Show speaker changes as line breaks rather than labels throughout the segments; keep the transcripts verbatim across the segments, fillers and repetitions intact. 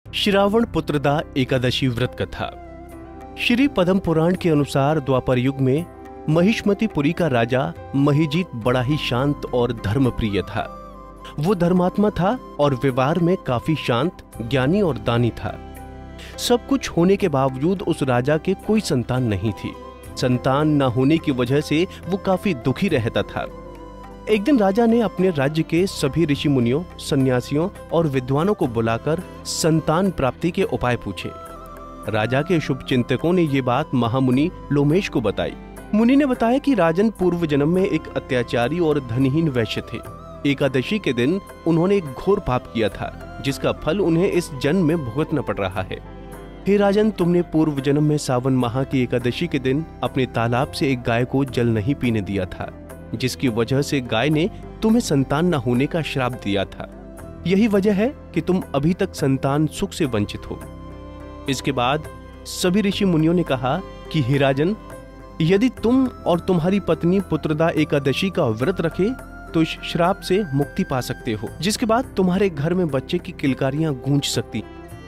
श्रावण पुत्रदा एकादशी व्रत कथा। श्री पद्म पुराण के अनुसार द्वापर युग में महिष्मतिपुरी का राजा महिजीत बड़ा ही शांत और धर्मप्रिय था। वो धर्मात्मा था और व्यवहार में काफी शांत, ज्ञानी और दानी था। सब कुछ होने के बावजूद उस राजा के कोई संतान नहीं थी। संतान न होने की वजह से वो काफी दुखी रहता था। एक दिन राजा ने अपने राज्य के सभी ऋषि मुनियों, सन्यासियों और विद्वानों को बुलाकर संतान प्राप्ति के उपाय पूछे। राजा के शुभ चिंतकों ने ये बात महामुनि लोमेश को बताई। मुनि ने बताया कि राजन पूर्व जन्म में एक अत्याचारी और धनहीन वैश्य थे। एकादशी के दिन उन्होंने एक घोर पाप किया था, जिसका फल उन्हें इस जन्म में भुगतना पड़ रहा है। हे राजन, तुमने पूर्व जन्म में सावन माह की एकादशी के दिन अपने तालाब से एक गाय को जल नहीं पीने दिया था, जिसकी वजह से गाय ने तुम्हें संतान न होने का श्राप दिया था। यही वजह है कि तुम अभी तक संतान सुख से वंचित हो। इसके बाद सभी ऋषि मुनियों ने कहा कि हे राजन, यदि तुम और तुम्हारी पत्नी पुत्रदा एकादशी का व्रत रखे तो इस श्राप से मुक्ति पा सकते हो, जिसके बाद तुम्हारे घर में बच्चे की किलकारियां गूंज सकती।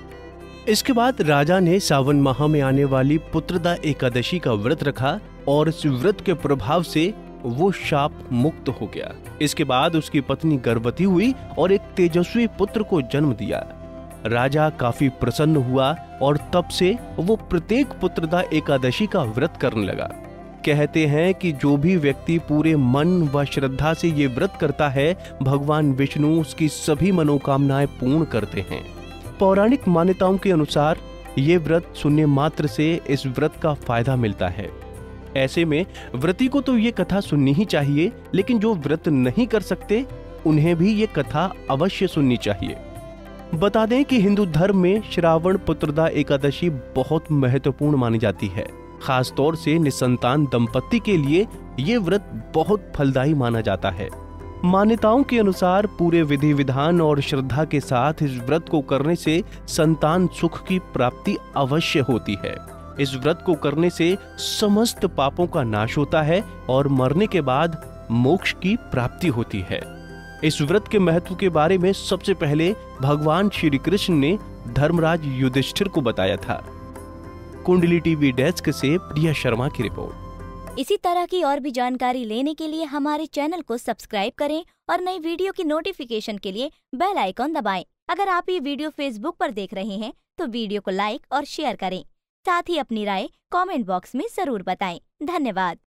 इसके बाद राजा ने सावन माह में आने वाली पुत्रदा एकादशी का व्रत रखा और इस व्रत के प्रभाव से वो शाप मुक्त हो गया। इसके बाद उसकी पत्नी गर्भवती हुई और एक तेजस्वी पुत्र को जन्म दिया। राजा काफी प्रसन्न हुआ और तब से वो प्रत्येक पुत्रदा एकादशी का व्रत करने लगा। कहते हैं कि जो भी व्यक्ति पूरे मन व श्रद्धा से ये व्रत करता है, भगवान विष्णु उसकी सभी मनोकामनाएं पूर्ण करते हैं। पौराणिक मान्यताओं के अनुसार ये व्रत सुनने मात्र से इस व्रत का फायदा मिलता है। ऐसे में व्रती को तो ये कथा सुननी ही चाहिए, लेकिन जो व्रत नहीं कर सकते उन्हें भी ये कथा अवश्य सुननी चाहिए। बता दें कि हिंदू धर्म में श्रावण पुत्रदा एकादशी बहुत महत्वपूर्ण मानी जाती है। खास तौर से निसंतान दंपत्ति के लिए ये व्रत बहुत फलदायी माना जाता है। मान्यताओं के अनुसार पूरे विधि विधान और श्रद्धा के साथ इस व्रत को करने से संतान सुख की प्राप्ति अवश्य होती है। इस व्रत को करने से समस्त पापों का नाश होता है और मरने के बाद मोक्ष की प्राप्ति होती है। इस व्रत के महत्व के बारे में सबसे पहले भगवान श्री कृष्ण ने धर्मराज युधिष्ठिर को बताया था। कुंडली टीवी डेस्क से प्रिया शर्मा की रिपोर्ट।
इसी तरह की और भी जानकारी लेने के लिए हमारे चैनल को सब्सक्राइब करें और नई वीडियो की नोटिफिकेशन के लिए बेल आइकॉन दबाएं। अगर आप ये वीडियो फेसबुक पर देख रहे हैं तो वीडियो को लाइक और शेयर करें। साथ ही अपनी राय कमेंट बॉक्स में जरूर बताएं। धन्यवाद।